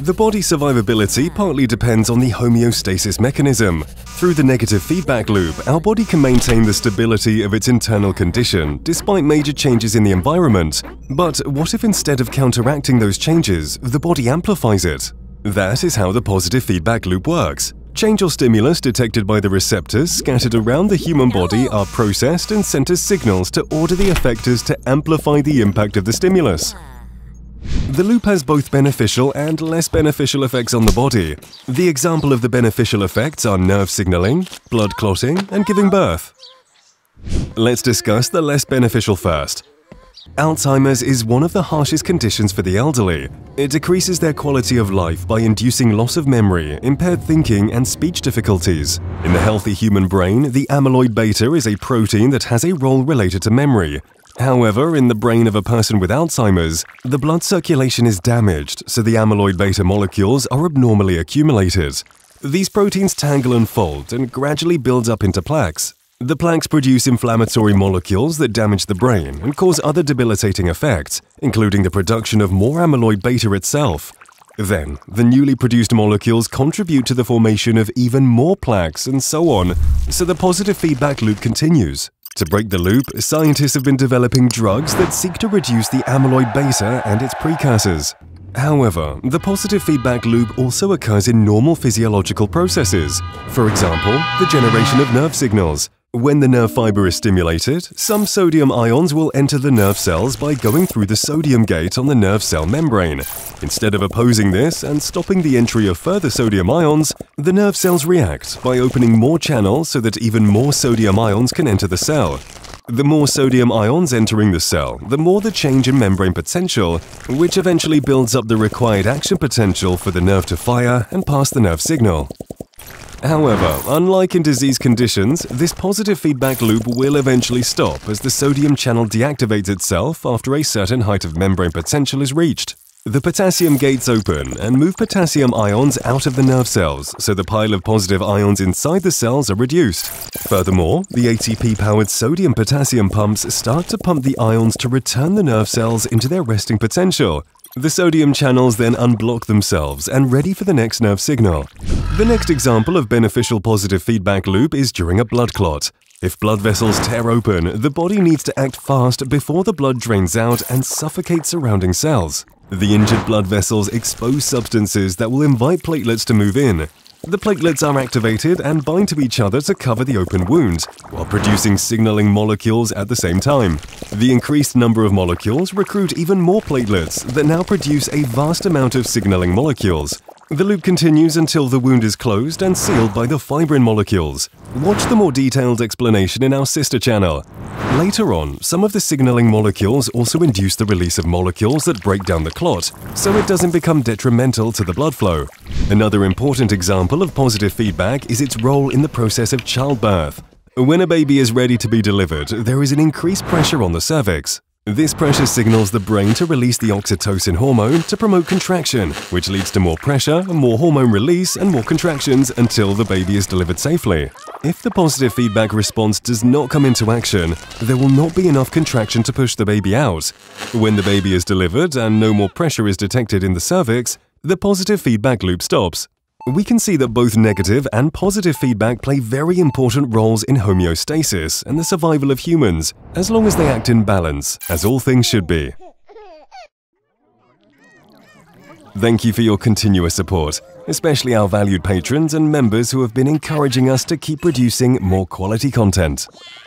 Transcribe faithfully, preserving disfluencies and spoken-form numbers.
The body's survivability partly depends on the homeostasis mechanism. Through the negative feedback loop, our body can maintain the stability of its internal condition despite major changes in the environment. But what if instead of counteracting those changes, the body amplifies it? That is how the positive feedback loop works. Change or stimulus detected by the receptors scattered around the human body are processed and sent as signals to order the effectors to amplify the impact of the stimulus. The loop has both beneficial and less beneficial effects on the body. The example of the beneficial effects are nerve signaling, blood clotting, and giving birth. Let's discuss the less beneficial first. Alzheimer's is one of the harshest conditions for the elderly. It decreases their quality of life by inducing loss of memory, impaired thinking, and speech difficulties. In the healthy human brain, the amyloid beta is a protein that has a role related to memory. However, in the brain of a person with Alzheimer's, the blood circulation is damaged, so the amyloid beta molecules are abnormally accumulated. These proteins tangle and fold and gradually build up into plaques. The plaques produce inflammatory molecules that damage the brain and cause other debilitating effects, including the production of more amyloid beta itself. Then, the newly produced molecules contribute to the formation of even more plaques and so on, so the positive feedback loop continues. To break the loop, scientists have been developing drugs that seek to reduce the amyloid beta and its precursors. However, the positive feedback loop also occurs in normal physiological processes. For example, the generation of nerve signals. When the nerve fiber is stimulated, some sodium ions will enter the nerve cells by going through the sodium gate on the nerve cell membrane. Instead of opposing this and stopping the entry of further sodium ions, the nerve cells react by opening more channels so that even more sodium ions can enter the cell. The more sodium ions entering the cell, the more the change in membrane potential, which eventually builds up the required action potential for the nerve to fire and pass the nerve signal. However, unlike in disease conditions, this positive feedback loop will eventually stop as the sodium channel deactivates itself after a certain height of membrane potential is reached. The potassium gates open and move potassium ions out of the nerve cells, so the pile of positive ions inside the cells are reduced. Furthermore, the A T P-powered sodium-potassium pumps start to pump the ions to return the nerve cells into their resting potential. The sodium channels then unblock themselves and ready for the next nerve signal. The next example of beneficial positive feedback loop is during a blood clot. If blood vessels tear open, the body needs to act fast before the blood drains out and suffocates surrounding cells. The injured blood vessels expose substances that will invite platelets to move in. The platelets are activated and bind to each other to cover the open wound, while producing signaling molecules at the same time. The increased number of molecules recruit even more platelets that now produce a vast amount of signaling molecules. The loop continues until the wound is closed and sealed by the fibrin molecules. Watch the more detailed explanation in our sister channel. Later on, some of the signaling molecules also induce the release of molecules that break down the clot, so it doesn't become detrimental to the blood flow. Another important example of positive feedback is its role in the process of childbirth. When a baby is ready to be delivered, there is an increased pressure on the cervix. This pressure signals the brain to release the oxytocin hormone to promote contraction, which leads to more pressure, more hormone release, and more contractions until the baby is delivered safely. If the positive feedback response does not come into action, there will not be enough contraction to push the baby out. When the baby is delivered and no more pressure is detected in the cervix, the positive feedback loop stops. We can see that both negative and positive feedback play very important roles in homeostasis and the survival of humans, as long as they act in balance, as all things should be. Thank you for your continuous support, especially our valued patrons and members who have been encouraging us to keep producing more quality content.